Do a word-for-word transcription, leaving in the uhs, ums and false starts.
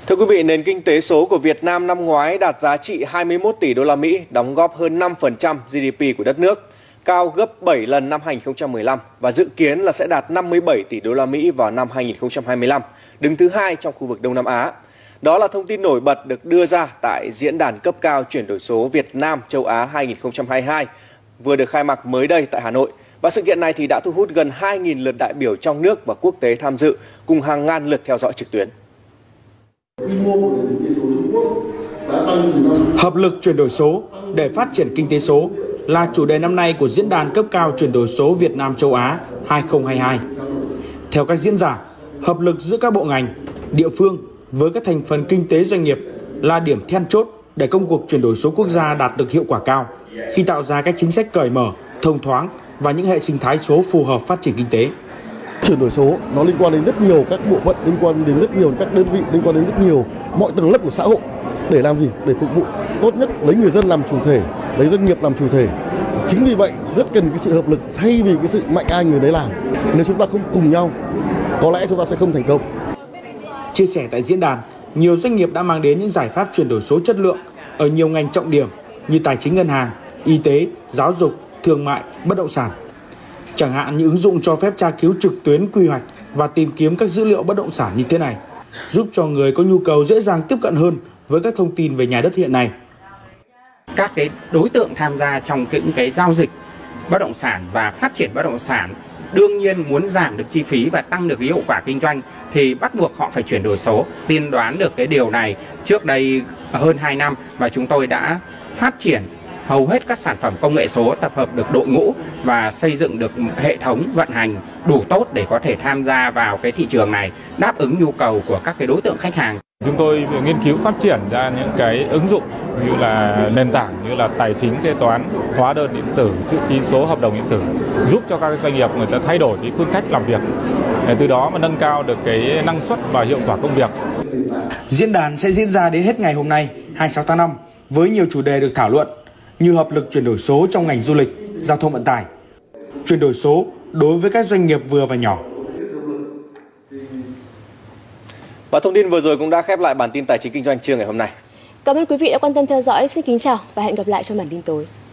Thưa quý vị, nền kinh tế số của Việt Nam năm ngoái đạt giá trị hai mươi mốt tỷ đô la Mỹ, đóng góp hơn năm phần trăm giê đê pê của đất nước, cao gấp bảy lần năm hai nghìn không trăm mười lăm và dự kiến là sẽ đạt năm mươi bảy tỷ đô la Mỹ vào năm hai nghìn không trăm hai mươi lăm, đứng thứ hai trong khu vực Đông Nam Á. Đó là thông tin nổi bật được đưa ra tại diễn đàn cấp cao chuyển đổi số Việt Nam châu Á hai nghìn không trăm hai mươi hai vừa được khai mạc mới đây tại Hà Nội. Và sự kiện này thì đã thu hút gần hai nghìn lượt đại biểu trong nước và quốc tế tham dự, cùng hàng ngàn lượt theo dõi trực tuyến. Hợp lực chuyển đổi số để phát triển kinh tế số là chủ đề năm nay của diễn đàn cấp cao chuyển đổi số Việt Nam châu Á hai nghìn không trăm hai mươi hai. Theo các diễn giả, hợp lực giữa các bộ ngành, địa phương với các thành phần kinh tế doanh nghiệp là điểm then chốt để công cuộc chuyển đổi số quốc gia đạt được hiệu quả cao khi tạo ra các chính sách cởi mở, thông thoáng và những hệ sinh thái số phù hợp phát triển kinh tế. Chuyển đổi số nó liên quan đến rất nhiều các bộ phận, liên quan đến rất nhiều các đơn vị, liên quan đến rất nhiều mọi tầng lớp của xã hội. Để làm gì? Để phục vụ tốt nhất, lấy người dân làm chủ thể, lấy doanh nghiệp làm chủ thể. Chính vì vậy rất cần cái sự hợp lực thay vì cái sự mạnh ai người đấy làm. Nếu chúng ta không cùng nhau, có lẽ chúng ta sẽ không thành công. Chia sẻ tại diễn đàn, nhiều doanh nghiệp đã mang đến những giải pháp chuyển đổi số chất lượng ở nhiều ngành trọng điểm như tài chính ngân hàng, y tế, giáo dục, thương mại, bất động sản. Chẳng hạn như ứng dụng cho phép tra cứu trực tuyến quy hoạch và tìm kiếm các dữ liệu bất động sản như thế này, giúp cho người có nhu cầu dễ dàng tiếp cận hơn với các thông tin về nhà đất hiện nay. Các cái đối tượng tham gia trong những cái giao dịch bất động sản và phát triển bất động sản đương nhiên muốn giảm được chi phí và tăng được cái hiệu quả kinh doanh thì bắt buộc họ phải chuyển đổi số. Tiên đoán được cái điều này trước đây hơn hai năm và chúng tôi đã phát triển hầu hết các sản phẩm công nghệ số, tập hợp được đội ngũ và xây dựng được hệ thống vận hành đủ tốt để có thể tham gia vào cái thị trường này, đáp ứng nhu cầu của các cái đối tượng khách hàng. Chúng tôi nghiên cứu phát triển ra những cái ứng dụng như là nền tảng như là tài chính kế toán, hóa đơn điện tử, chữ ký số, hợp đồng điện tử, giúp cho các doanh nghiệp người ta thay đổi cái phương cách làm việc, để từ đó mà nâng cao được cái năng suất và hiệu quả công việc. Diễn đàn sẽ diễn ra đến hết ngày hôm nay, hai mươi sáu tháng năm, với nhiều chủ đề được thảo luận như hợp lực chuyển đổi số trong ngành du lịch, giao thông vận tải, chuyển đổi số đối với các doanh nghiệp vừa và nhỏ. Và thông tin vừa rồi cũng đã khép lại bản tin tài chính kinh doanh trưa ngày hôm nay. Cảm ơn quý vị đã quan tâm theo dõi. Xin kính chào và hẹn gặp lại trong bản tin tối.